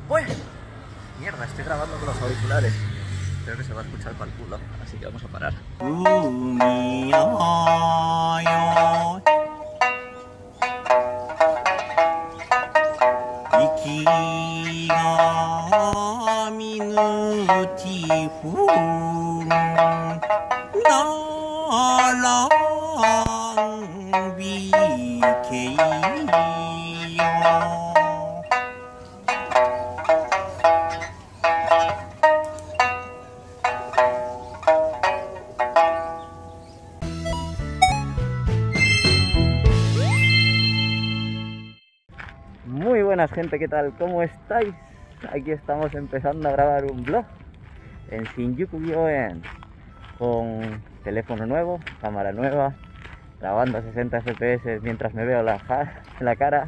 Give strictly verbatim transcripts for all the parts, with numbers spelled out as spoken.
Bueno, mierda, estoy grabando con los auriculares. Creo que se va a escuchar para el culo, así que vamos a parar. Muy buenas gente, ¿qué tal? ¿Cómo estáis? Aquí estamos empezando a grabar un vlog en Shinjuku Gyoen con teléfono nuevo, cámara nueva, grabando a sesenta F P S mientras me veo la, la cara,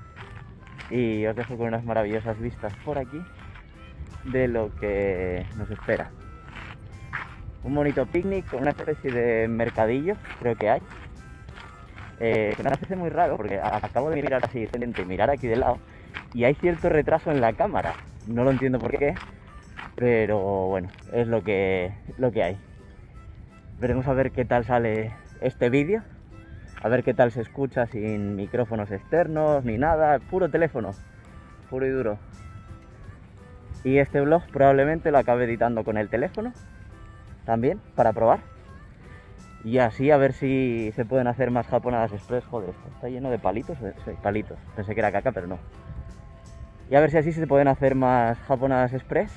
y os dejo con unas maravillosas vistas por aquí de lo que nos espera. Un bonito picnic con una especie de mercadillo, creo que hay. Eh, que me parece muy raro porque acabo de mirar así, y mirar aquí de lado, y hay cierto retraso en la cámara. No lo entiendo por qué, pero bueno, es lo que, lo que hay. Veremos a ver qué tal sale este vídeo, a ver qué tal se escucha sin micrófonos externos ni nada, puro teléfono, puro y duro. Y este vlog probablemente lo acabe editando con el teléfono también, para probar. Y así a ver si se pueden hacer más japonadas express. Joder, esto está lleno de palitos. Sí, palitos. Pensé que era caca, pero no. Y a ver si así se pueden hacer más japonadas express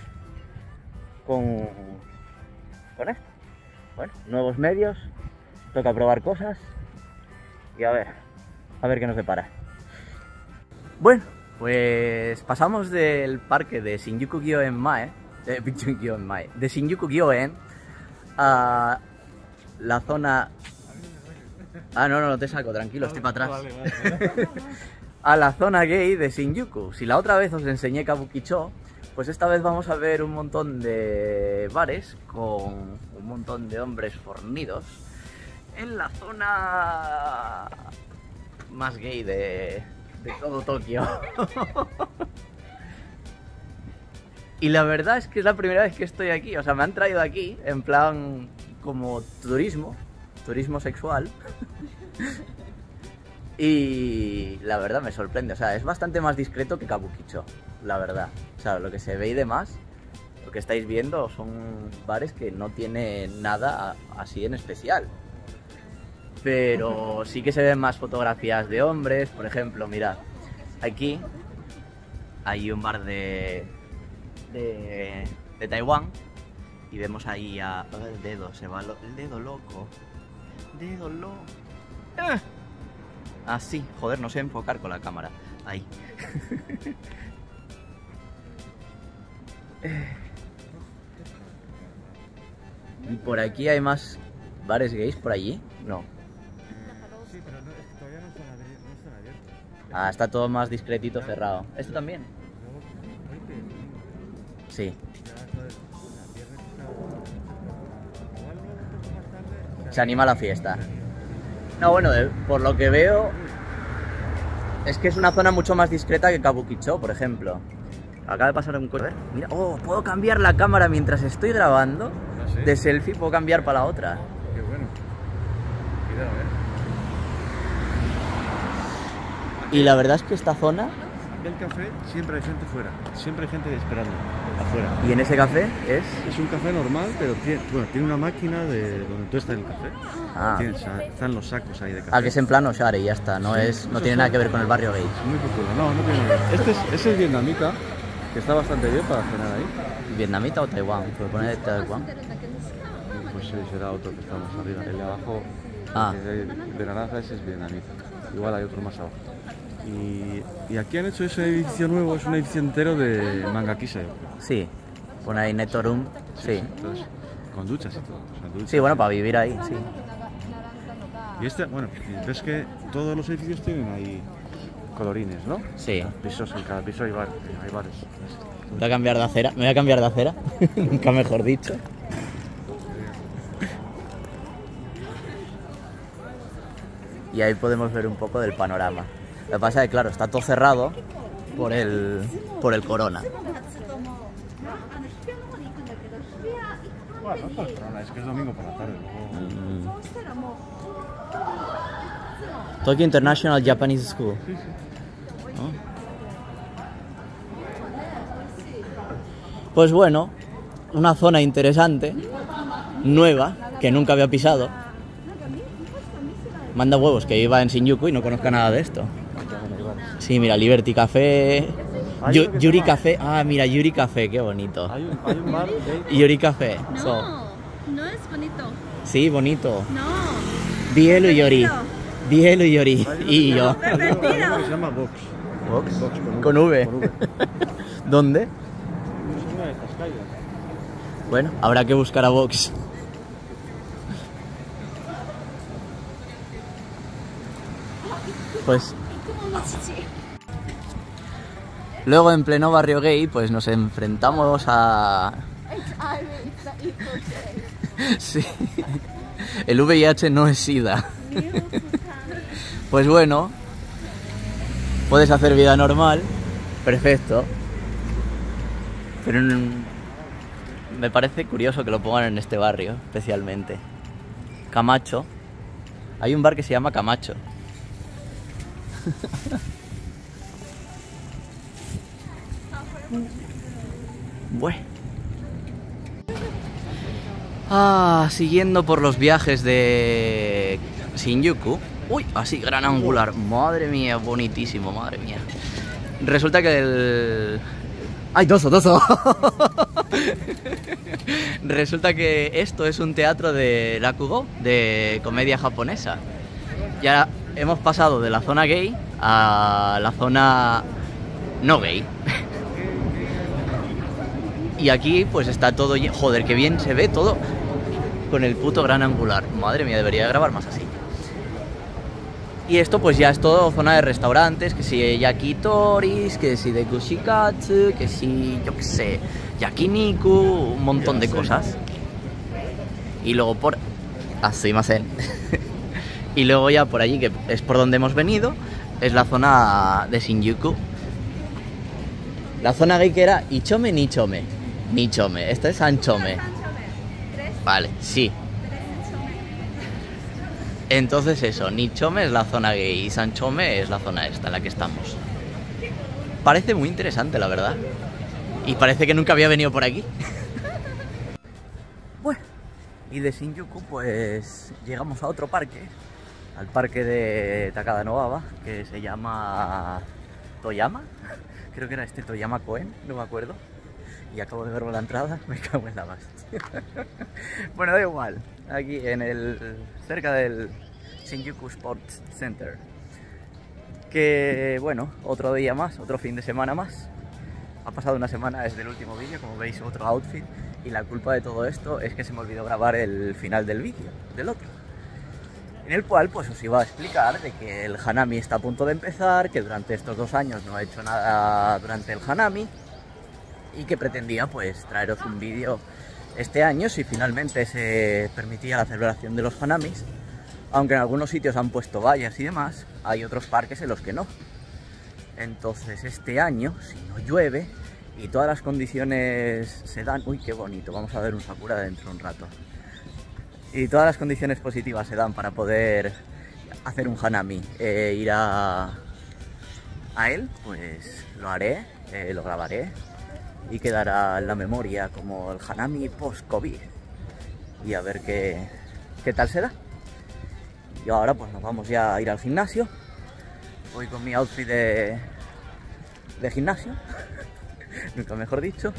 con, con esto. Bueno, nuevos medios. Toca probar cosas. Y a ver, a ver qué nos depara. Bueno, pues pasamos del parque de Shinjuku Gyoen Mae, de, de Shinjuku Gyoen a la zona... Ah, no, no, no te saco, tranquilo, estoy para atrás. Vale, vale, vale. A la zona gay de Shinjuku. Si la otra vez os enseñé Kabukicho, pues esta vez vamos a ver un montón de bares con un montón de hombres fornidos en la zona más gay de, de todo Tokio. Y la verdad es que es la primera vez que estoy aquí. O sea, me han traído aquí en plan como turismo, turismo sexual. Y la verdad me sorprende, o sea, es bastante más discreto que Kabukicho, la verdad. O sea, lo que se ve y demás, lo que estáis viendo son bares que no tienen nada así en especial. Pero sí que se ven más fotografías de hombres, por ejemplo, mirad, aquí hay un bar de, de, de Taiwán. Y vemos ahí a... Oh, el dedo, se va lo, el dedo loco. Dedo loco. ¡Ah! Ah, sí, joder, no sé enfocar con la cámara. Ahí. Y por aquí hay más bares gays por allí. No. Sí, pero no, es que todavía no están abiertos. Ah, está todo más discretito, cerrado. ¿Esto también? Sí. Se anima la fiesta. No, bueno, de, por lo que veo, es que es una zona mucho más discreta que Kabukicho, por ejemplo. Acaba de pasar un coche. Mira, oh, puedo cambiar la cámara mientras estoy grabando. ¿Ah, sí? De selfie puedo cambiar para la otra. Qué bueno. Cuidado, eh. Y la verdad es que esta zona... El café siempre hay gente fuera, siempre hay gente esperando afuera. ¿Y en ese café es? Es un café normal, pero tiene, bueno, tiene una máquina de donde tú estás en el café. Ah. Tiene, están los sacos ahí de café. Ah, que es en plano Share y ya está, no, Sí, es, no eso tiene es nada que ver con el barrio gay. Muy popular, no, no tiene nada que ver. Este es, es el vietnamita, que está bastante bien para cenar ahí. ¿Vietnamita o Taiwán? ¿Puedo poner Taiwán? Pues sí, será otro que está más arriba. El de abajo, Ah. el de naranja, ese es vietnamita. Igual hay otro más abajo. Y, y aquí han hecho ese edificio nuevo, es un edificio entero de manga kisa. Sí, pone ahí Netorum, sí. Sí, entonces, con duchas y todo. O sea, duchas. Sí, bueno, para vivir ahí, sí. Y este, bueno, ves que todos los edificios tienen ahí colorines, ¿no? Sí. Pisos, en cada piso hay, bar, hay bares. Me voy a cambiar de acera, me voy a cambiar de acera, nunca mejor dicho. Y ahí podemos ver un poco del panorama. Lo que pasa es que, claro, está todo cerrado por el, por el corona. Bueno, no es corona, es que es domingo por la tarde. Mm. Tokyo International Japanese School. Sí, sí. ¿No? Pues bueno, una zona interesante, nueva, que nunca había pisado. Manda huevos que iba en Shinjuku y no conozca nada de esto. Sí, mira, Liberty Café, Yu- Yuri Café. Ah, mira, Yuri Café, qué bonito. Hay un, hay un bar de... Yuri Café. No, So, no es bonito. sí, bonito. No. Dielo y Yori. Dielo y Yori. Hay uno Y que se yo. llama- hay uno- hay uno que se llama Vox. ¿Vox? Vox Con V. Con V. ¿Dónde? Es una de estas calles. Bueno, habrá que buscar a Vox. Pues luego en pleno barrio gay pues nos enfrentamos a... Sí, el V I H no es SIDA. Pues bueno, puedes hacer vida normal, perfecto. Pero en- me parece curioso que lo pongan en este barrio, especialmente. Camacho. Hay un bar que se llama Camacho. Bueno. Ah, siguiendo por los viajes de Shinjuku. Uy, así, gran angular. Madre mía, bonitísimo, madre mía. Resulta que el... ¡Ay, doso, doso! Resulta que esto es un teatro de rakugo, de comedia japonesa. Ya hemos pasado de la zona gay a la zona no gay. Y aquí pues está todo... lle- Joder, qué bien se ve todo con el puto gran angular. Madre mía, debería grabar más así. Y esto pues ya es todo zona de restaurantes, que si yakitoris, que si de kushikatsu, que si, yo qué sé, yakiniku, un montón de cosas. Y luego por... Así más en. Y luego ya por allí, que es por donde hemos venido, es la zona de Shinjuku. La zona gay que era Ichome Nichome. Nichome, esta es Sanchome. Vale, sí. Entonces eso, Nichome es la zona gay y Sanchome es la zona esta en la que estamos. Parece muy interesante, la verdad. Y parece que nunca había venido por aquí. Bueno, y de Shinjuku pues llegamos a otro parque, al parque de Takada Nobaba, que se llama Toyama. Creo que era este Toyama Koen, no me acuerdo. Y acabo de ver la entrada, me cago en la más. Bueno, da igual. Aquí en el... cerca del Shinjuku Sports Center. Que bueno, otro día más, otro fin de semana más. Ha pasado una semana desde el último vídeo, como veis otro outfit. Y la culpa de todo esto es que se me olvidó grabar el final del vídeo, del otro. En el cual pues os iba a explicar de que el Hanami está a punto de empezar, que durante estos dos años no he hecho nada durante el Hanami. Y que pretendía pues traeros un vídeo este año si finalmente se permitía la celebración de los Hanamis. Aunque en algunos sitios han puesto vallas y demás, hay otros parques en los que no. Entonces este año, si no llueve y todas las condiciones se dan... Uy, qué bonito, vamos a ver un sakura dentro de un rato. Y todas las condiciones positivas se dan para poder hacer un Hanami e ir a, a él, pues lo haré, eh, lo grabaré. Y quedará en la memoria como el Hanami post-COVID. Y a ver qué, qué tal se da. Y ahora pues nos vamos ya a ir al gimnasio. Voy con mi outfit de, de gimnasio. Nunca mejor dicho.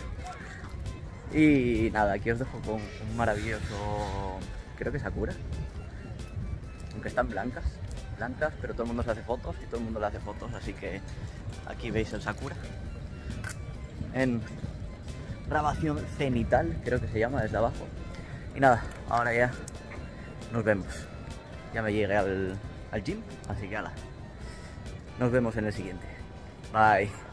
Y nada, aquí os dejo con un maravilloso... creo que sakura. Aunque están blancas. Blancas, pero todo el mundo se hace fotos y todo el mundo le hace fotos. Así que aquí veis el sakura. En grabación cenital, creo que se llama, desde abajo. Y nada, ahora ya nos vemos. Ya me llegué al, al gym, así que ala. Nos vemos en el siguiente. Bye.